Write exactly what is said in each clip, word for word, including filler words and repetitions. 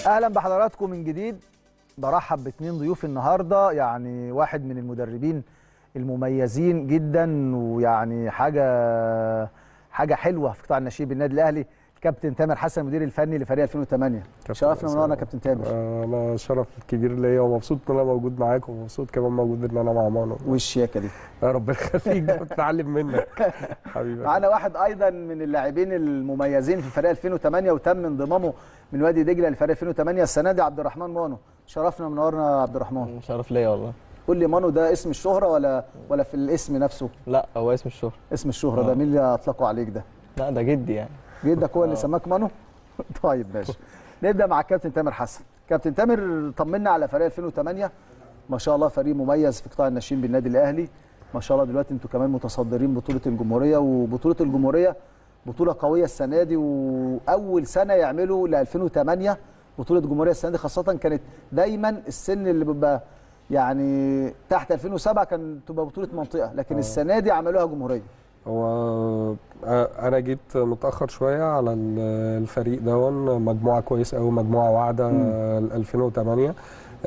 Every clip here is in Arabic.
اهلا بحضراتكم من جديد. برحب باثنين ضيوف النهارده، يعني واحد من المدربين المميزين جدا، ويعني حاجه حاجه حلوه في قطاع الناشئين بالنادي الاهلي، الكابتن تامر حسن المدير الفني لفريق ألفين وثمانية. شرفنا ونورنا كابتن تامر. انا شرف كبير ليا ومبسوط ان انا موجود معاكم، ومبسوط كمان موجود ان انا مع مانو. والشياكه دي يا رب يخليك، بتعلم منك حبيبي. معانا واحد ايضا من اللاعبين المميزين في فريق ألفين وثمانية وتم انضمامه من وادي دجله لفريق ألفين وثمانية السنه دي، عبد الرحمن مانو. شرفنا ونورنا يا عبد الرحمن. شرف ليا والله. قول لي، مانو ده اسم الشهره ولا ولا في الاسم نفسه؟ لا، هو اسم الشهره. اسم الشهره ده مين اللي اطلقوا عليك ده؟ لا، ده جدي يعني. جدك هو اللي سماك مانو؟ طيب ماشي. نبدا مع الكابتن تامر حسن. كابتن تامر، طمنا على فريق ألفين وثمانية. ما شاء الله فريق مميز في قطاع الناشئين بالنادي الاهلي. ما شاء الله دلوقتي انتوا كمان متصدرين بطوله الجمهوريه، وبطوله الجمهوريه بطوله قويه السنه دي، واول سنه يعملوا ل ألفين وثمانية بطوله جمهوريه السنه دي، خاصه كانت دايما السن اللي بيبقى يعني تحت ألفين وسبعة كان تبقى بطوله منطقه، لكن السنه دي عملوها جمهوريه. هو انا جيت متاخر شويه على الفريق ده، مجموعه كويسه قوي، مجموعه واعده ل ألفين وثمانية.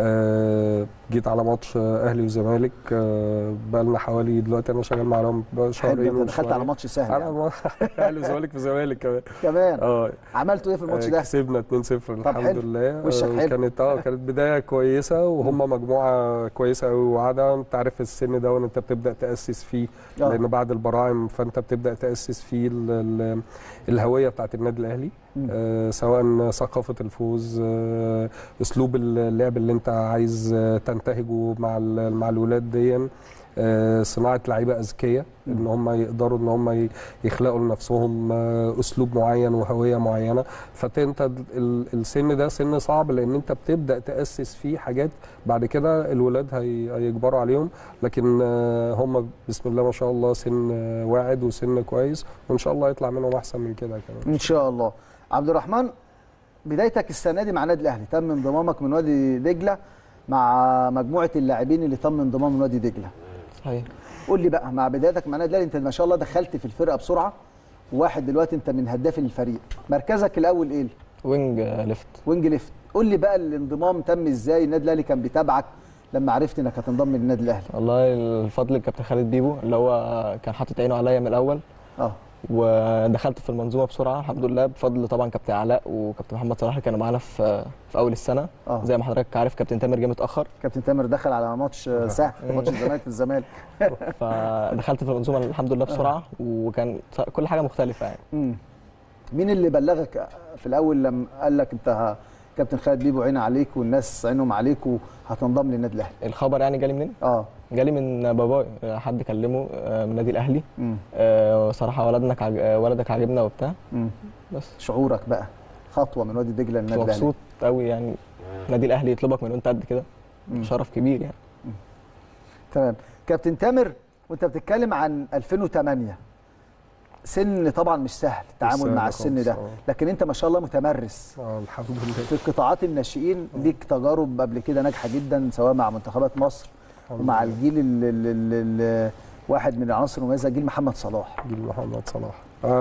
جيت على ماتش اهلي وزمالك، بقى لنا حوالي دلوقتي انا شغال معاهم شهرين. دخلت على ماتش سهل يعني. اهلي وزمالك في زمالك كمان كمان اه عملتوا ايه في الماتش ده؟ كسبنا اتنين صفر الحمد حلو. لله. وشك حلو. كانت اه كانت بدايه كويسه، وهم مجموعه كويسه قوي وواعده. انت عارف السن ده وانت بتبدا تاسس فيه، أوه. لان بعد البراعم فانت بتبدا تاسس فيه ال ال الهويه بتاعت النادي الاهلي، آه سواء ثقافه الفوز، آه اسلوب اللعب اللي انت عايز تنتهجه مع مع الولاد دي، آه صناعه لعيبه اذكياء ان هم يقدروا ان هم يخلقوا لنفسهم آه اسلوب معين وهويه معينه. فانت السن ده سن صعب، لان انت بتبدا تاسس فيه حاجات بعد كده الولاد هيكبروا عليهم، لكن آه هم بسم الله ما شاء الله سن آه واعد وسن كويس، وان شاء الله يطلع منهم احسن من كده كمان ان شاء الله. عبد الرحمن، بدايتك السنه دي مع النادي الاهلي، تم انضمامك من وادي دجله مع مجموعه اللاعبين اللي تم انضمام من وادي دجله. صحيح. قول لي بقى، مع بدايتك مع النادي الاهلي انت ما شاء الله دخلت في الفرقه بسرعه، وواحد دلوقتي انت من هداف الفريق. مركزك الاول ايه؟ وينج ليفت. وينج ليفت. قول لي بقى الانضمام تم ازاي؟ النادي الاهلي كان بيتابعك لما عرفت انك هتنضم للنادي الاهلي؟ والله الفضل الكابتن خالد بيبو، اللي هو كان حاطط عينه عليا من الاول. اه ودخلت في المنظومه بسرعه الحمد لله، بفضل طبعا كابتن علاء وكابتن محمد صلاح اللي كانوا معانا في في اول السنه. أوه. زي ما حضرتك عارف كابتن تامر جه متاخر. كابتن تامر دخل على ماتش سهل، ماتش الزمالك في الزمالك. فدخلت في المنظومه الحمد لله بسرعه، وكان كل حاجه مختلفه يعني. امم مين اللي بلغك في الاول لما قال لك انت كابتن خالد بيبو عين عليك والناس عينهم عليك وهتنضم للنادي الاهلي؟ الخبر يعني جالي منين؟ اه جالي من بابايا، حد كلمه من النادي الاهلي. آه صراحه ولدك عج... ولدك عاجبنا وبتاع. مم. بس شعورك بقى خطوه من وادي دجله للنادي الاهلي؟ مبسوط قوي يعني، النادي الاهلي يطلبك من وانت قد كده، شرف كبير يعني. مم. تمام. كابتن تامر، وانت بتتكلم عن ألفين وثمانية، سن طبعا مش سهل التعامل مع السن ده، لكن انت ما شاء الله متمرس اه الحمد لله في قطاعات الناشئين. ليك تجارب قبل كده ناجحه جدا، سواء مع منتخبات مصر ومع الجيل ال واحد من العناصر المميزه، جيل محمد صلاح. جيل محمد صلاح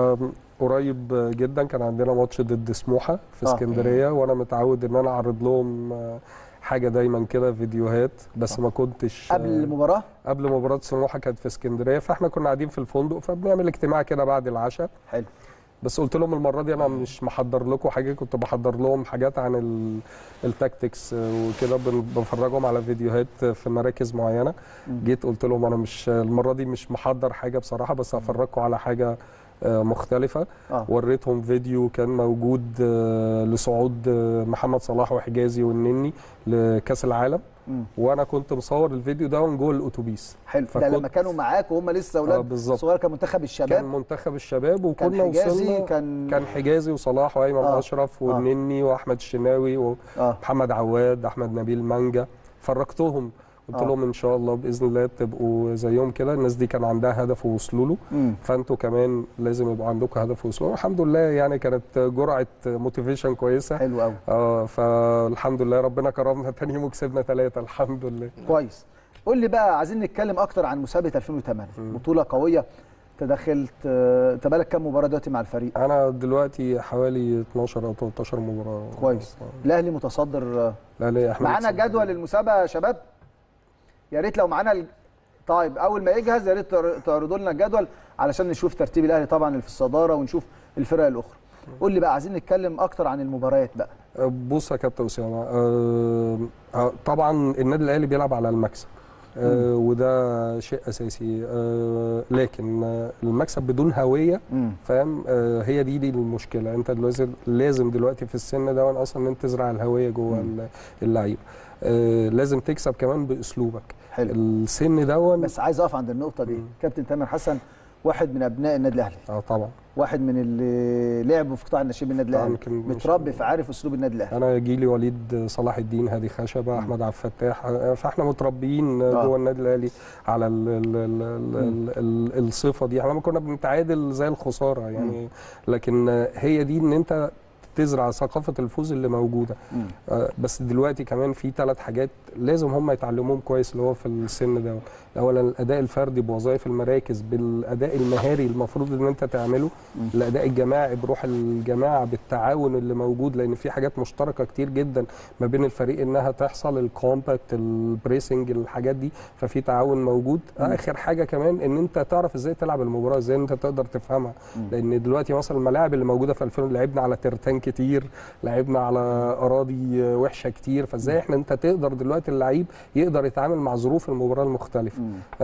قريب جدا كان عندنا ماتش ضد سموحه في اسكندريه، وانا متعود ان انا اعرض لهم حاجه دايما كده فيديوهات، بس ما كنتش قبل المباراه. قبل مباراه سموحه كانت في اسكندريه، فاحنا كنا قاعدين في الفندق فبنعمل اجتماع كده بعد العشاء. حلو. بس قلت لهم المره دي انا مش محضر لكم حاجه، كنت بحضر لهم حاجات عن التاكتكس وكده، بفرجهم على فيديوهات في مراكز معينه. جيت قلت لهم انا مش المره دي مش محضر حاجه بصراحه، بس هفرجكم على حاجه مختلفه. آه. وريتهم فيديو كان موجود لصعود محمد صلاح وحجازي والنني لكاس العالم. مم. وانا كنت مصور الفيديو ده جوه الاتوبيس. حلو. ده لما كانوا معاك وهم لسه اولاد آه صغار، كان منتخب الشباب. كان منتخب الشباب، وكنا وصلنا كان كان حجازي وصلاح وايمن آه. اشرف والنني آه. واحمد الشناوي ومحمد آه. عواد، احمد نبيل مانجا. فرجتهم قلت لهم ان شاء الله باذن الله تبقوا زيهم كده، الناس دي كان عندها هدف ووصلوا له، فانتوا كمان لازم يبقى عندكم هدف ووصلوا له. الحمد لله يعني كانت جرعه موتيفيشن كويسه. حلو قوي. اه فالحمد لله ربنا كرمنا تاني يوم وكسبنا ثلاثه الحمد لله. كويس. قول لي بقى، عايزين نتكلم اكتر عن مسابقه ألفين وثمانية، بطوله قويه انت دخلت انت بقالك كام مباراه دلوقتي مع الفريق؟ انا دلوقتي حوالي اتناشر او تلتاشر مباراه. كويس. الاهلي متصدر. الاهلي احنا معانا جدول المسابقه يا شباب؟ يا ريت لو معانا ال... طيب اول ما يجهز يا ريت تعرضوا لنا الجدول علشان نشوف ترتيب الاهلي طبعا اللي في الصداره ونشوف الفرق الاخرى. قول لي بقى، عايزين نتكلم اكتر عن المباريات بقى. بص يا كابتن اسامه، أه طبعا النادي الاهلي بيلعب على المكسب، أه وده شيء اساسي، أه لكن المكسب بدون هويه، فاهم؟ أه هي دي دي المشكله. انت لازم لازم دلوقتي في السن ده اصلا انت تزرع الهويه جوه اللعيبه. أه لازم تكسب كمان باسلوبك. حلو. السن دون بس عايز اقف عند النقطه دي. مم. كابتن تامر حسن واحد من ابناء النادي الاهلي. اه طبعا. واحد من اللي لعبوا في قطاع الناشئين بالنادي الاهلي، متربي فعارف اسلوب النادي الاهلي. انا جيلي وليد صلاح الدين، هادي خشبه، مم. احمد عبد الفتاح، فاحنا متربيين آه. جوه النادي الاهلي على ال ال ال ال ال ال الصفه دي. احنا ما كنا بنتعادل زي الخساره يعني، مم. لكن هي دي ان انت تزرع ثقافه الفوز اللي موجوده. آه بس دلوقتي كمان في ثلاث حاجات لازم هم يتعلموهم كويس اللي هو في السن ده. اولا الاداء الفردي بوظائف المراكز بالاداء المهاري المفروض ان انت تعمله، م. الاداء الجماعي بروح الجماعه بالتعاون اللي موجود، لان في حاجات مشتركه كتير جدا ما بين الفريق انها تحصل، الكومباكت، البريسنج، الحاجات دي، ففي تعاون موجود. م. اخر حاجه كمان ان انت تعرف ازاي تلعب المباراه، ازاي انت تقدر تفهمها. م. لان دلوقتي مثلا الملاعب اللي موجوده في ألفين لعبنا على ترتان كتير، لعبنا على اراضي وحشه كتير، فازاي احنا انت تقدر دلوقتي اللعيب يقدر يتعامل مع ظروف المباراه المختلفه.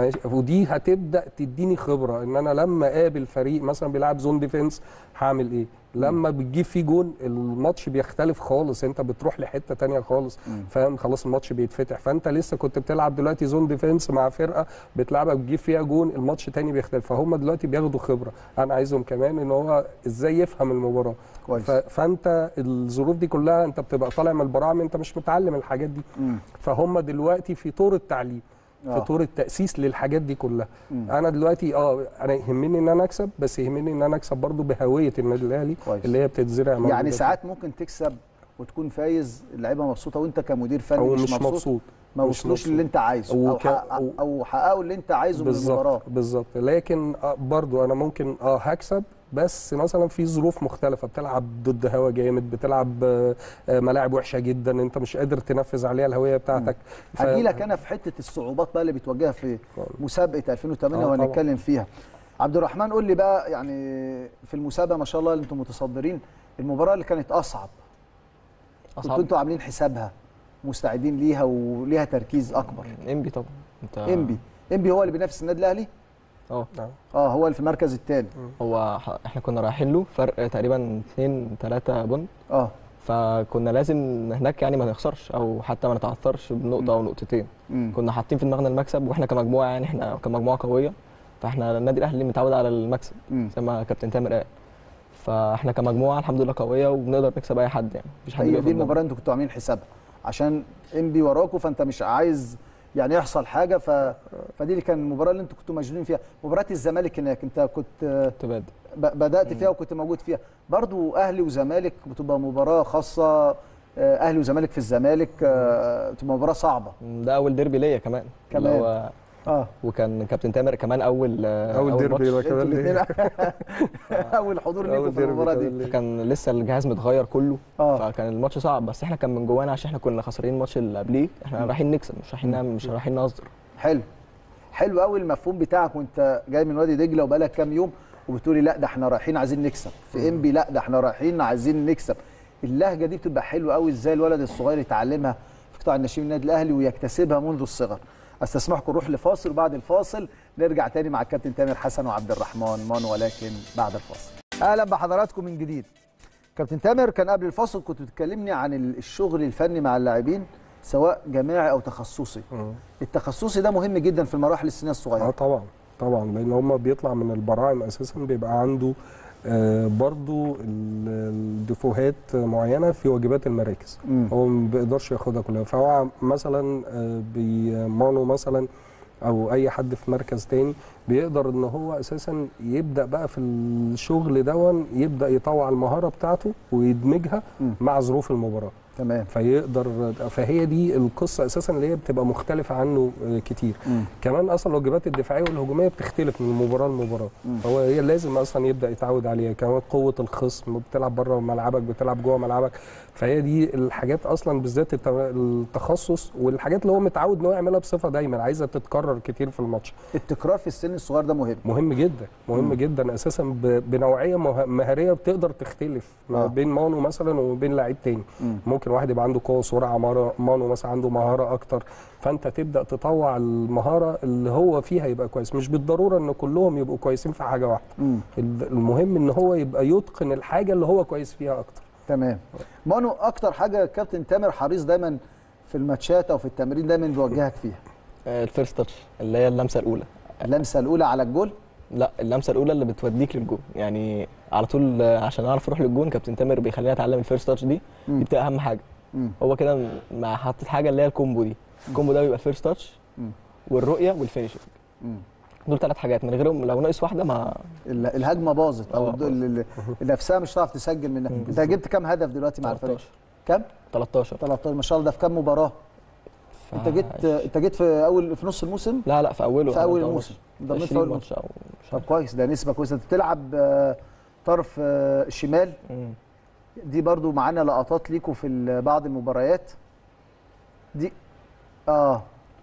ودي هتبدا تديني خبره ان انا لما اقابل فريق مثلا بيلعب زون ديفنس هعمل ايه، لما بتجيب فيه جون الماتش بيختلف خالص، انت بتروح لحته ثانيه خالص، فاهم؟ خلاص الماتش بيتفتح، فانت لسه كنت بتلعب دلوقتي زون ديفنس مع فرقه بتلعبك بتجيب فيها جون، الماتش ثاني بيختلف، فهم دلوقتي بياخدوا خبره. انا عايزهم كمان ان هو ازاي يفهم المباراه كويس. فانت الظروف دي كلها انت بتبقى طالع من البراعم انت مش متعلم الحاجات دي، م. فهم دلوقتي في طور التعليم، في طور التاسيس للحاجات دي كلها. مم. انا دلوقتي اه انا يهمني ان انا اكسب، بس يهمني ان انا اكسب برضو بهويه النادي الاهلي اللي هي بتتزرع. يعني ساعات ممكن تكسب وتكون فايز، اللعيبه مبسوطه وانت كمدير فني أو مش, مش مبسوط, مبسوط. ما وصلوش اللي انت عايزه او وك... حقق او حققوا اللي انت عايزه من المباراه. بالظبط. لكن برضو انا ممكن اه هكسب، بس مثلا في ظروف مختلفه، بتلعب ضد هوا جامد، بتلعب ملاعب وحشه جدا انت مش قادر تنفذ عليها الهويه بتاعتك. ف... هجي لك انا في حته الصعوبات بقى اللي بتواجهها في مسابقه ألفين وثمانية آه وهنتكلم فيها. عبد الرحمن قول لي بقى، يعني في المسابقه ما شاء الله اللي انتم متصدرين، المباراه اللي كانت اصعب كنتوا انتوا عاملين حسابها مستعدين ليها وليها تركيز اكبر؟ انبي طبعا. انت انبي انبي هو اللي بينافس النادي الاهلي؟ اه اه هو اللي في المركز الثاني. هو احنا كنا رايحين له فرق تقريبا اتنين تلاتة بونت، اه فكنا لازم هناك يعني ما نخسرش او حتى ما نتعثرش بنقطه م. او نقطتين. م. كنا حاطين في دماغنا المكسب، واحنا كمجموعه يعني احنا كمجموعه قويه، فاحنا النادي الاهلي متعود على المكسب م. زي ما كابتن تامر قال، فاحنا كمجموعه الحمد لله قويه وبنقدر نكسب اي حد، يعني مفيش حد. هي دي المباراه انتوا كنتوا عاملين حسابها عشان انبي وراكوا، فانت مش عايز يعني يحصل حاجه، ف... فدي اللي كان المباراه اللي انتوا كنتوا مشغولين فيها. مباراه الزمالك هناك انت كنت بادئ ب... بدات فيها وكنت موجود فيها برضو. اهلي وزمالك بتبقى مباراه خاصه، اهلي وزمالك في الزمالك بتبقى مباراه صعبه. ده اول ديربي ليا كمان كمان هو... اه وكان كابتن تامر كمان اول اول ديربي يبقى كمان اول حضور ليكم في المباراه دي. كان لسه الجهاز متغير كله، آه. فكان الماتش صعب، بس احنا كان من جوانا عشان احنا كنا خسرانين الماتش اللي قبليه، احنا رايحين نكسب مش رايحين نعمل مش رايحين نهزر. حلو حلو قوي المفهوم بتاعك وانت جاي من وادي دجله وبقالك كام يوم وبتقولي لا ده احنا رايحين عايزين نكسب، في انبي لا ده احنا رايحين عايزين نكسب. اللهجه دي بتبقى حلوه قوي، ازاي الولد الصغير يتعلمها في قطاع الناشئين النادي الاهلي ويكتسبها منذ الصغر. استسمحكم نروح لفاصل، وبعد الفاصل نرجع تاني مع الكابتن تامر حسن وعبد الرحمن مان، ولكن بعد الفاصل. اهلا بحضراتكم من جديد. كابتن تامر، كان قبل الفاصل كنت بتكلمني عن الشغل الفني مع اللاعبين سواء جماعي او تخصصي. م. التخصصي ده مهم جدا في المراحل السنيه الصغيره. اه طبعا طبعا، لان هم بيطلع من البراعم اساسا بيبقى عنده آه برضو الدفوهات معينه في واجبات المراكز. م. هو ما بيقدرش ياخدها كلها، فهو مثلا آه بيمانو مثلا او اي حد في مركز تاني بيقدر ان هو اساسا يبدا بقى في الشغل دون، يبدا يطوع المهاره بتاعته ويدمجها م. مع ظروف المباراه. تمام. فيقدر، فهي دي القصه اساسا اللي هي بتبقى مختلفه عنه كتير. مم. كمان اصلا الواجبات الدفاعيه والهجوميه بتختلف من مباراه لمباراه، فهو هي لازم اصلا يبدا يتعود عليها. كمان قوه الخصم، بتلعب بره ملعبك بتلعب جوه ملعبك، فهي دي الحاجات اصلا بالذات التخصص والحاجات اللي هو متعود ان هو يعملها بصفه دايما عايزه تتكرر كتير في الماتش. التكرار في السن الصغير ده مهم مهم جدا مهم مم. جدا اساسا بنوعيه مهاريه بتقدر تختلف ما بين مانو مثلا وبين لعيب تاني. مم. ممكن واحد يبقى عنده قوه سرعه، مانو مثلا عنده مهاره اكتر، فانت تبدا تطوع المهاره اللي هو فيها يبقى كويس. مش بالضروره ان كلهم يبقوا كويسين في حاجه واحده. مم. المهم ان هو يبقى يتقن الحاجه اللي هو كويس فيها اكتر. تمام. مانو اكتر حاجه كابتن تامر حريص دايما في الماتشات او في التمرين دايما بيوجهك فيها؟ الفيرست تاتش، اللي هي اللمسه الاولى. اللمسه الاولى على الجول؟ لا، اللمسه الاولى اللي بتوديك للجول، يعني على طول عشان اعرف اروح للجول كابتن تامر بيخليني اتعلم الفيرست تاتش دي. مم. دي بتبقى اهم حاجه. مم. هو كده مع حاطط حاجه اللي هي الكومبو دي. الكومبو ده بيبقى الفيرست تاتش والرؤيه والفينيشنج. دول ثلاث حاجات، من غيرهم لو ناقص واحده ما الهجمه باظت او نفسها مش هتعرف تسجل منها. انت جبت كام هدف دلوقتي مع الفريق؟ كام؟ تلتاشر. تلتاشر ما شاء الله. ده في كام مباراه؟ ف... انت جيت انت جيت في اول في نص الموسم؟ لا لا، في اوله. في اول الموسم ضمنت في اول الموسم. طب كويس، ده نسبه كويسه. انت بتلعب طرف الشمال. دي برضو معانا لقطات ليكوا في بعض المباريات دي. اه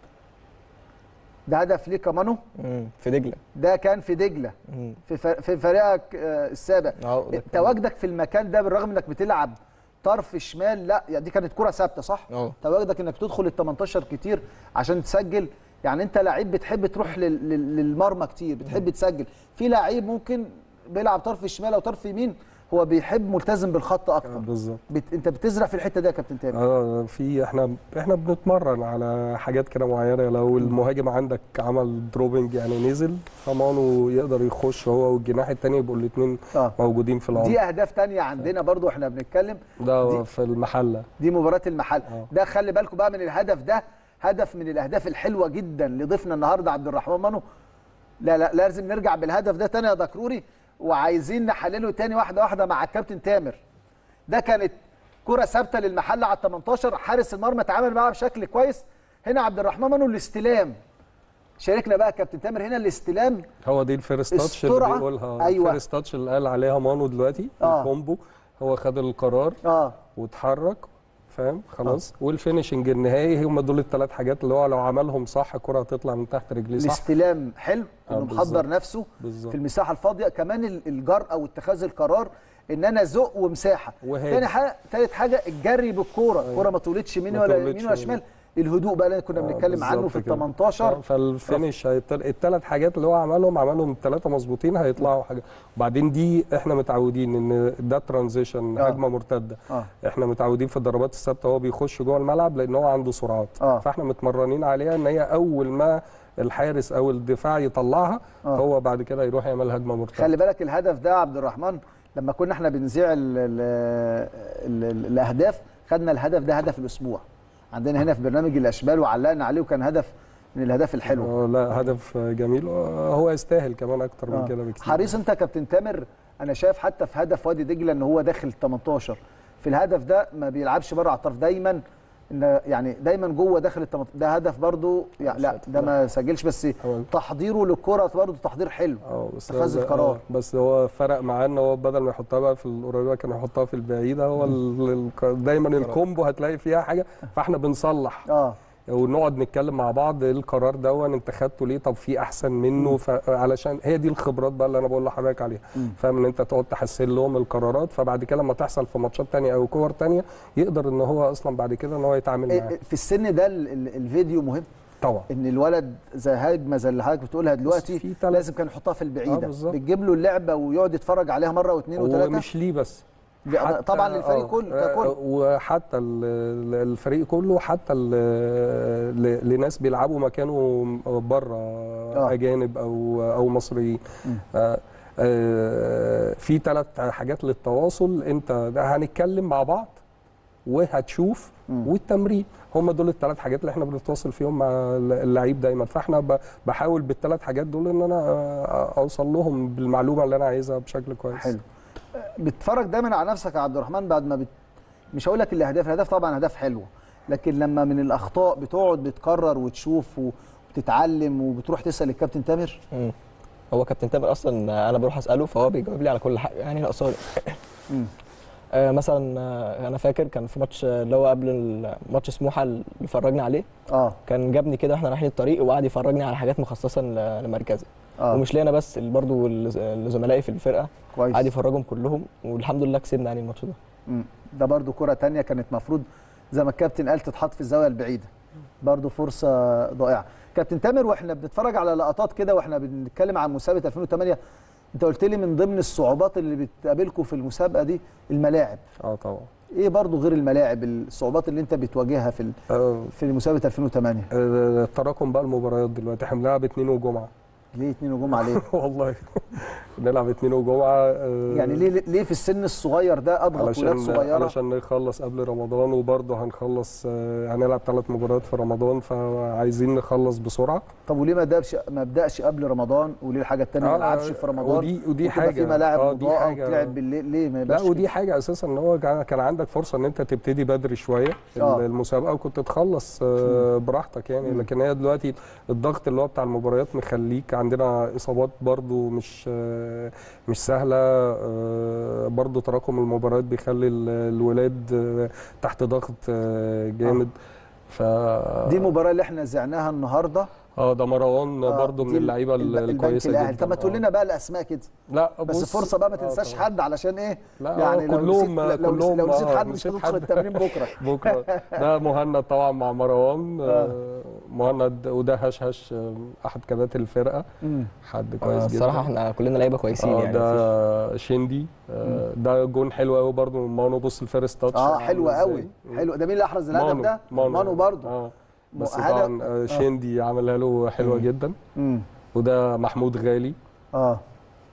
ده هدف ليك يا مانو؟ في دجله. ده كان في دجله. مم. في في فريقك السابق. تواجدك في المكان ده بالرغم انك بتلعب طرف شمال، لا يعني دي كانت كره ثابته صح؟ اه تواجدك انك تدخل ال تمنتاشر كتير عشان تسجل. يعني انت لعيب بتحب تروح للمرمى كتير، بتحب مم. تسجل. في لعيب ممكن بيلعب طرف الشمال او طرف يمين هو بيحب ملتزم بالخط اكتر. بالظبط. بت... انت بتزرع في الحته دي يا كابتن تامر؟ اه في احنا احنا بنتمرن على حاجات كده معينه. لو المهاجم عندك عمل دروبنج يعني نزل، فمانو يقدر يخش هو والجناح الثاني يبقوا الاثنين آه. موجودين في العمق. دي اهداف ثانيه عندنا برضو احنا بنتكلم. ده في المحله، دي مباراه المحله. آه. ده خلي بالكم بقى من الهدف ده، هدف من الاهداف الحلوه جدا لضيفنا النهارده عبد الرحمن مانو. لا لا لازم نرجع بالهدف ده ثاني يا دكروري، وعايزين نحلله تاني واحده واحده مع الكابتن تامر. ده كانت كره ثابته للمحله على ال تمنتاشر، حارس المرمى اتعامل معاها بشكل كويس. هنا عبد الرحمن مانو الاستلام، شاركنا بقى كابتن تامر هنا الاستلام. هو دي الفيرست تاتش اللي بيقولها. ايوه الفيرست تاتش اللي قال عليها مانو دلوقتي. آه. الكومبو، هو خد القرار اه واتحرك، فاهم خلاص. آه. والفينشنج النهائي هم دول الثلاث حاجات اللي هو لو عملهم صح الكره هتطلع من تحت رجليه صح. الاستلام حلو، انه آه محضر نفسه بالزبط. في المساحه الفاضيه. كمان الجرأه واتخاذ القرار ان انا ازق ومساحه. ثاني حاجه ثالث حاجه الجري بالكوره، الكوره أيوة. ما تولدش يمين ولا يمين ولا شمال. الهدوء بقى اللي كنا بنتكلم آه عنه في ال تمنتاشر. آه فالفينش الثلاث حاجات اللي هو عملهم عملهم الثلاثه مظبوطين هيطلعوا حاجه. وبعدين دي احنا متعودين ان ده ترانزيشن آه. هجمه مرتده. آه. احنا متعودين في الضربات الثابته هو بيخش جوه الملعب لان هو عنده سرعات. آه. فاحنا متمرنين عليها ان هي اول ما الحارس او الدفاع يطلعها آه. هو بعد كده يروح يعمل هجمه مرتده. خلي بالك الهدف ده عبد الرحمن لما كنا احنا بنذيع ال ال ال الاهداف، خدنا الهدف ده هدف الاسبوع عندنا هنا في برنامج الاشبال وعلقنا عليه، وكان هدف من الاهداف الحلوه. لا هدف جميل، هو يستاهل كمان اكتر من آه. كده بكتير. حريص انت كابتن تامر، انا شايف حتى في هدف وادي دجله ان هو داخل تمنتاشر، في الهدف ده ما بيلعبش بره على الطرف، دايما ان يعني دايما جوه داخل ال تمنتاشر. ده هدف برضو يعني لا ده ما سجلش، بس تحضيره للكره برضو تحضير حلو، اتخاذ القرار. بس هو فرق معاه ان هو بدل ما يحطها بقى في القريبه كان يحطها في البعيده. هو دايما الكومبو هتلاقي فيها حاجه، فاحنا بنصلح اه ونقعد نتكلم مع بعض القرار ده انت خدته ليه، طب في احسن منه. علشان هي دي الخبرات بقى اللي انا بقول لحضرتك عليها، فاهم ان انت تقعد تحسن لهم القرارات، فبعد كده لما تحصل في ماتشات ثانيه او كور ثانيه يقدر ان هو اصلا بعد كده ان هو يتعامل معاها. في السن ده الفيديو مهم طبعا، ان الولد زي هجمه زي اللي حضرتك بتقولها دلوقتي لازم كان يحطها في البعيده. آه بتجيب له اللعبه ويقعد يتفرج عليها مره واثنين وثلاثه، ومش ليه بس طبعا للفريق كله ككل، وحتى الفريق كله، حتى لناس بيلعبوا مكانه بره آه. اجانب او او مصريين. آه آه في ثلاث حاجات للتواصل، انت هنتكلم مع بعض وهتشوف م. والتمرين، هم دول الثلاث حاجات اللي احنا بنتواصل فيهم مع اللعيب دايما. فاحنا بحاول بالثلاث حاجات دول ان انا اوصل لهم بالمعلومه اللي انا عايزها بشكل كويس. حلو. بتتفرج دايما على نفسك يا عبد الرحمن بعد ما بت... مش هقول لك الاهداف، الاهداف طبعا اهداف حلوه، لكن لما من الاخطاء بتقعد بتكرر وتشوف وبتتعلم وبتروح تسال الكابتن تامر. مم. هو كابتن تامر اصلا انا بروح اساله فهو بيجاوب لي على كل حاجه يعني ناقصاني. آه مثلا آه انا فاكر كان في ماتش اللي هو قبل ماتش سموحه اللي فرجنا عليه، اه كان جابني كده واحنا رايحين الطريق وقعد يفرجني على حاجات مخصصه لمركزي. آه. ومش لينا بس، برضه لزملائي في الفرقه كويس، قعد يفرجهم كلهم والحمد لله كسبنا يعني الماتش ده. امم ده برضه كره ثانيه كانت مفروض زي ما الكابتن قال تتحط في الزاويه البعيده، برضه فرصه ضائعه. كابتن تامر واحنا بنتفرج على لقطات كده واحنا بنتكلم عن مسابقه ألفين وثمانية، انت قلت لي من ضمن الصعوبات اللي بتقابلكم في المسابقه دي الملاعب. اه طبعا. ايه برضو غير الملاعب الصعوبات اللي انت بتواجهها في في مسابقه ألفين وثمانية؟ تراكم بقى المباريات دلوقتي، احنا بنلعب اثنين وجمعه. ليه اثنين وجمعه ليه؟ والله بنلعب اثنين وجمعه. يعني ليه ليه في السن الصغير ده اضغط ولاد صغيره؟ علشان نخلص قبل رمضان، وبرضه هنخلص هنلعب ثلاث مباريات في رمضان، فعايزين نخلص بسرعه. طب وليه ما بداش ما بداش قبل رمضان؟ وليه الحاجه الثانيه ما لعبش في رمضان؟ ودي ودي حاجه في ملاعب مضاءه وتلعب بالليل، ليه ما لا ودي حاجه اساسا ان هو كان عندك فرصه ان انت تبتدي بدري شويه آه. المسابقه وكنت تخلص براحتك يعني. م. لكن هي دلوقتي الضغط اللي هو بتاع المباريات مخليك عندنا اصابات برضو مش مش سهله، برضو تراكم المباريات بيخلي الولاد تحت ضغط جامد. ف دي المباراه اللي احنا زعناها النهارده. اه ده مروان آه برضو من اللعيبه الكويسه جدا. طب ما تقول لنا بقى الاسماء كده. لا بس فرصه بقى ما تنساش آه حد علشان ايه؟ لا يعني كلهم لو كلهم لو نسيت حد مش هتدخل التمرين بكره. بكره ده مهند طبعا مع مروان. آه مهند وده هشهش احد كباتن الفرقه. مم. حد كويس آه جدا. الصراحه احنا كلنا لعيبه كويسين آه يعني. ده شندي. آه ده جون حلو قوي برضو من مانو. بص الفيرست تاتش اه حلو قوي حلو. ده مين اللي احرز الهدف ده؟ مانو, مانو برضو. آه بس طبعا آه شندي عملها له حلوه مم. جدا. مم. وده محمود غالي. اه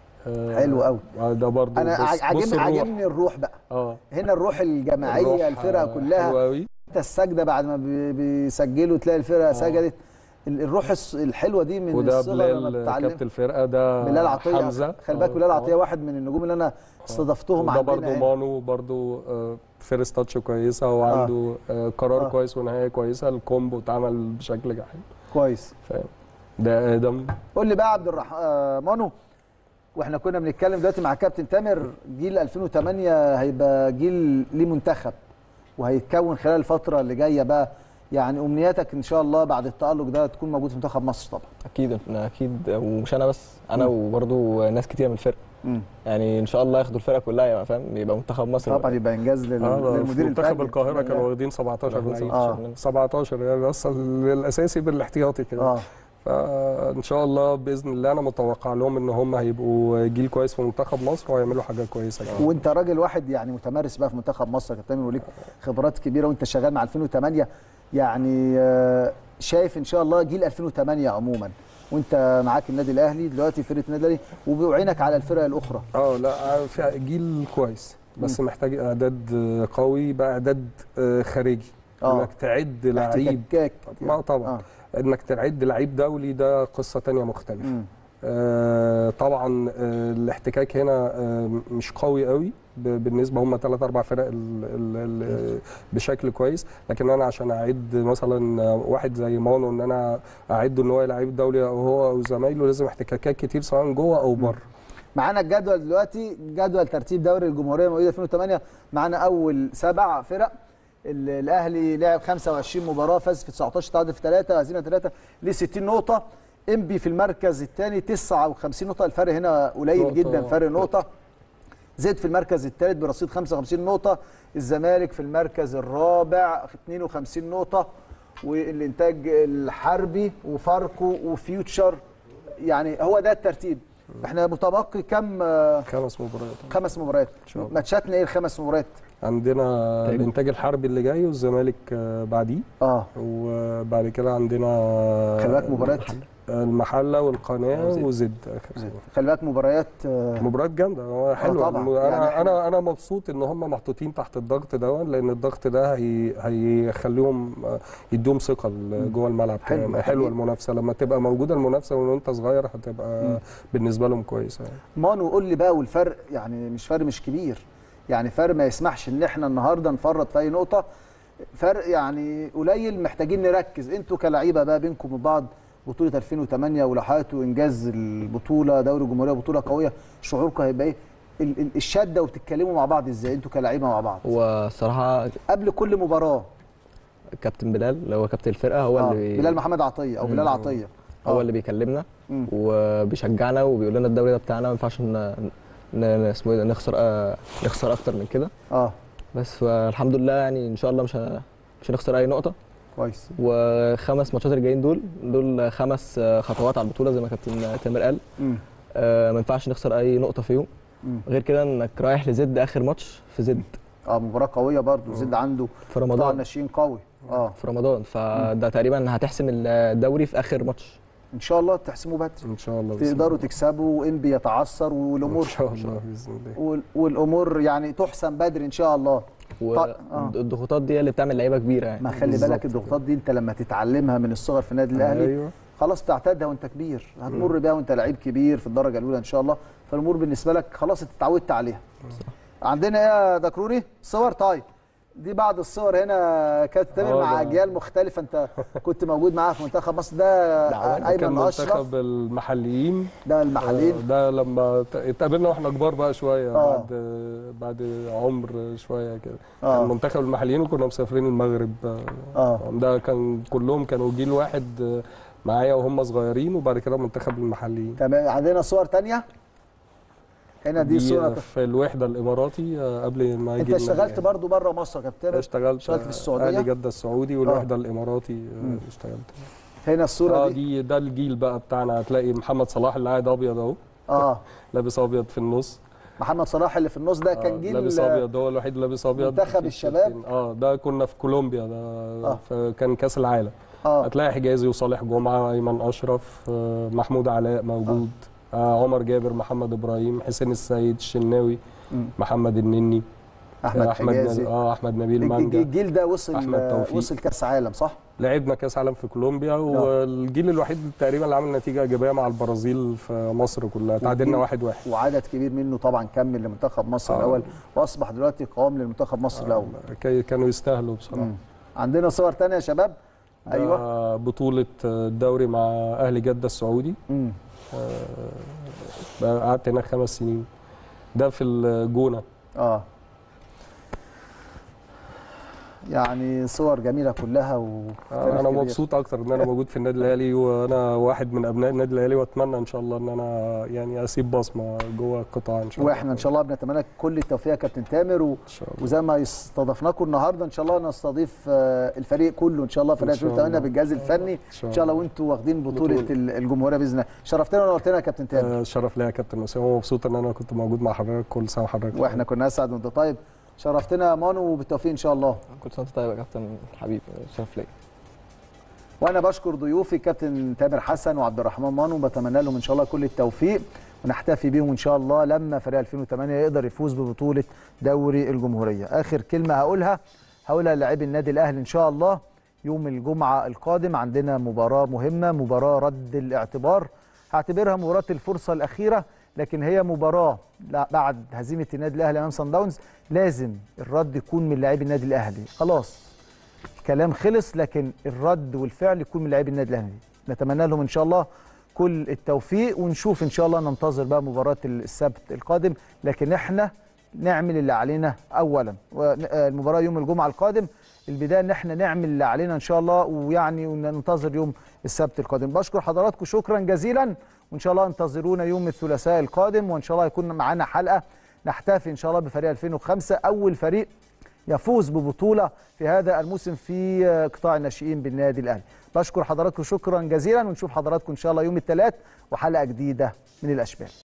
حلو قوي. ده برضه انا عاجبني عاجبني الروح بقى. اه هنا الروح الجماعيه الفرقه كلها حلوه قوي. انت السجده بعد ما بيسجلوا تلاقي الفرقه سجدت. الروح الحلوه دي من وده الصغر بلال كابتن الفرقه. ده بلال عطيه حمزه. خلي بالك بلال عطيه واحد من النجوم اللي انا استضفتهم عندنا. ده برضه مانو برضه فيرست تاتش كويسه وعنده آه. قرار آه. كويس ونهايه كويسه. الكومبو اتعمل بشكل حلو كويس. فاهم. ده ادم. قول لي بقى عبد الرحمن آه مانو، واحنا كنا بنتكلم دلوقتي مع كابتن تامر، جيل ألفين وثمانية هيبقى جيل ليه منتخب وهيتكون خلال الفتره اللي جايه بقى، يعني امنياتك ان شاء الله بعد التالق ده تكون موجود في منتخب مصر طبعا. اكيد اكيد، ومش انا بس، انا وبرده ناس كتير من الفرقه. مم. يعني ان شاء الله ياخدوا الفرقه كلها يبقى فاهم، يبقى منتخب مصر طبعا، يبقى انجاز لل... آه للمدير الفني. منتخب القاهره كانوا واخدين سبعتاشر لعيب. آه. سبعتاشر يعني اصلا الاساسي بالاحتياطي كده. اه فان شاء الله باذن الله انا متوقع لهم ان هم هيبقوا جيل كويس في منتخب مصر وهيعملوا حاجه كويسه جدا. وانت راجل واحد يعني متمرس بقى في منتخب مصر يا كابتن، وليك خبرات كبيره وانت شغال مع ألفين وثمانية، يعني شايف ان شاء الله جيل ألفين وثمانية عموما وانت معاك النادي الاهلي دلوقتي فرقه النادي الاهلي وبعينك على الفرق الاخرى. اه لا في جيل كويس بس م. محتاج اعداد قوي بقى، اعداد خارجي. آه. انك تعد لعيب ما طبعا آه. انك تعد لعيب دولي ده قصه ثانيه مختلفه. آه طبعا آه الاحتكاك هنا آه مش قوي قوي بالنسبه، هم ثلاث اربع فرق ال ال ال بشكل كويس، لكن انا عشان اعد مثلا واحد زي مانو ان انا اعده ان هو لعيب دولي او هو او زمايله لازم احتكاكات كتير سواء جوه او بره. معانا الجدول دلوقتي، جدول ترتيب دوري الجمهوريه مواليد ألفين وثمانية، معانا اول سبع فرق. الاهلي لعب خمسة وعشرين مباراه، فاز في تسعتاشر، تعادل في ثلاثة، هزيمه ثلاثة، ليه ستين نقطه. انبي في المركز الثاني تسعة وخمسين نقطه، الفرق هنا قليل جدا، فرق نقطه. زد في المركز الثالث برصيد خمسة وخمسين نقطه. الزمالك في المركز الرابع اثنين وخمسين نقطه، والانتاج الحربي وفاركو وفيوتشر. يعني هو ده الترتيب. احنا متبقي كم؟ خمس مباريات. خمس مباريات. ماتشاتنا ايه الخمس مباريات؟ عندنا الانتاج الحربي اللي جاي والزمالك بعديه. اه وبعد كده عندنا خلي بالك مباريات المحله والقناه وزد. خلي بالك مباريات مباريات جامده حلوه. انا يعني انا انا مبسوط ان هم محطوطين تحت الضغط ده، لان الضغط ده هي هيخليهم يدوم ثقه جوه الملعب. حلوه حلو المنافسه، لما تبقى موجوده المنافسه وانت صغير هتبقى م. بالنسبه لهم كويسه يعني. مانو قول لي بقى، والفرق يعني مش فرق مش كبير، يعني فرق ما يسمحش ان احنا النهارده نفرط في اي نقطه، فرق يعني قليل، محتاجين نركز. انتوا كلاعيبه بقى بينكم وبعض بطوله ألفين وثمانية ولو حققتوا انجاز البطوله دوري الجمهوريه بطوله قويه، شعوركم هيبقى ايه؟ الشده وبتتكلموا مع بعض ازاي انتوا كلاعيبه مع بعض؟ والصراحه قبل كل مباراه كابتن بلال اللي هو كابتن الفرقه هو آه. اللي بلال محمد عطيه او بلال عطيه هو آه. اللي بيكلمنا مم. وبيشجعنا وبيقول لنا الدوري ده بتاعنا، ما ينفعش اسمه ايه ده نخسر آه نخسر اكتر من كده. اه بس فالحمد لله يعني ان شاء الله مش مش هنخسر اي نقطه. كويس. وخمس ماتشات الجايين دول دول خمس خطوات على البطوله زي ما كابتن تامر قال. آه ما ينفعش نخسر اي نقطه فيهم. مم. غير كده انك رايح لزد اخر ماتش في زد. اه مباراه قويه برضو، زد عنده في رمضان ناشئين قوي اه في رمضان، فده تقريبا هتحسم الدوري في اخر ماتش. ان شاء الله تحسموا بدري ان شاء الله تقدروا تكسبوا وانبي يتعثر والامور ان شاء الله باذن الله والامور يعني تحسم بدري ان شاء الله. والضغوطات دي اللي بتعمل لعيبه كبيره يعني. ما خلي بالك الضغوطات دي انت لما تتعلمها من الصغر في النادي الاهلي أيوة. خلاص تعتادها وانت كبير، هتمر بيها وانت لعيب كبير في الدرجه الاولى ان شاء الله، فالامور بالنسبه لك خلاص انت اتعودت عليها. صح. عندنا ايه يا دكروري؟ صور. طيب دي بعض الصور هنا كانت تامر مع اجيال مختلفه، انت كنت موجود معاها في منتخب مصر. ده ايمن اشرف منتخب المحليين، ده المحليين ده لما اتقابلنا واحنا كبار بقى شويه آه. بعد بعد عمر شويه كده آه. كان منتخب المحليين وكنا مسافرين المغرب آه. ده كان كلهم كانوا جيل واحد معايا وهم صغيرين، وبعد كده منتخب المحليين. تمام. عندنا صور ثانيه هنا، دي, دي صوره في الوحده الاماراتي قبل ما يجي. انت اشتغلت برضو بره مصر يا كابتن؟ اشتغلت اشتغلت في السعوديه، اهلي جده السعودي والوحده آه. الاماراتي مم. اشتغلت. هنا الصوره اه دي دي ده الجيل بقى بتاعنا. هتلاقي محمد صلاح اللي قاعد ابيض اهو اه لابس ابيض في النص. محمد صلاح اللي في النص ده كان جيل لابس ابيض، هو الوحيد اللي لابس ابيض. منتخب الشباب اه ده كنا في كولومبيا ده آه. فكان كاس العالم. آه. هتلاقي حجازي وصالح جمعه، ايمن اشرف، آه محمود علاء موجود، آه. آه عمر جابر، محمد ابراهيم، حسين السيد، الشناوي، م. محمد النني، احمد احمد حجازي اه احمد نبيل مانجا. الجيل ده وصل وصل كاس عالم صح؟ لعبنا كاس عالم في كولومبيا، والجيل الوحيد تقريبا اللي عمل نتيجه ايجابيه مع البرازيل في مصر كلها، تعادلنا واحد واحد. وعدد كبير منه طبعا كمل لمنتخب مصر آه. الاول، واصبح دلوقتي قوام للمنتخب مصر آه. الاول. كانوا يستاهلوا بصراحه. مم. عندنا صور ثانيه يا شباب. ايوه بطوله الدوري مع اهلي جده السعودي. امم آه قعدت هناك خمس سنين. ده في الجونه. اه يعني صور جميله كلها و آه انا مبسوط اكتر ان انا موجود في النادي الاهلي، وانا واحد من ابناء النادي الاهلي، واتمنى ان شاء الله ان انا يعني اسيب بصمه جوه القطاع ان شاء الله. واحنا ان شاء الله بنتمنى لك كل التوفيق يا كابتن تامر، و... وزي ما استضفناكم النهارده ان شاء الله نستضيف الفريق كله ان شاء الله فريق ألفين وثمانية بالجهاز الفني ان شاء الله، وانتوا واخدين بطوله الجمهوريه باذن الله. شرفتنا ونورتنا يا كابتن تامر. آه شرف ليا يا كابتن اسامه، ومبسوط ان انا كنت موجود مع حضرتك. كل سنه وحضرتك واحنا كنا اسعد وانت طيب. شرفتنا يا مانو وبالتوفيق ان شاء الله. كل سنه وانت طيب يا كابتن حبيبي، شرف ليا. وانا بشكر ضيوفي كابتن تامر حسن وعبد الرحمن مانو، وبتمنى لهم ان شاء الله كل التوفيق، ونحتفي بيهم ان شاء الله لما فريق ألفين وثمانية يقدر يفوز ببطوله دوري الجمهوريه. اخر كلمه هقولها هقولها للاعبي النادي الاهلي ان شاء الله، يوم الجمعه القادم عندنا مباراه مهمه، مباراه رد الاعتبار، هعتبرها مباراه الفرصه الاخيره، لكن هي مباراه بعد هزيمه النادي الاهلي امام صن داونز لازم الرد يكون من لاعبي النادي الاهلي. خلاص الكلام خلص، لكن الرد والفعل يكون من لاعبي النادي الاهلي. نتمنى لهم ان شاء الله كل التوفيق، ونشوف ان شاء الله ننتظر بقى مباراه السبت القادم، لكن احنا نعمل اللي علينا اولا. المباراه يوم الجمعه القادم، البدايه ان احنا نعمل اللي علينا ان شاء الله، ويعني وننتظر يوم السبت القادم. بشكر حضراتكم شكرا جزيلا، وان شاء الله انتظرونا يوم الثلاثاء القادم، وان شاء الله يكون معانا حلقه نحتفي ان شاء الله بفريق ألفين وخمسة، اول فريق يفوز ببطوله في هذا الموسم في قطاع الناشئين بالنادي الاهلي. بشكر حضراتكم شكرا جزيلا، ونشوف حضراتكم ان شاء الله يوم الثلاث وحلقه جديده من الاشبال.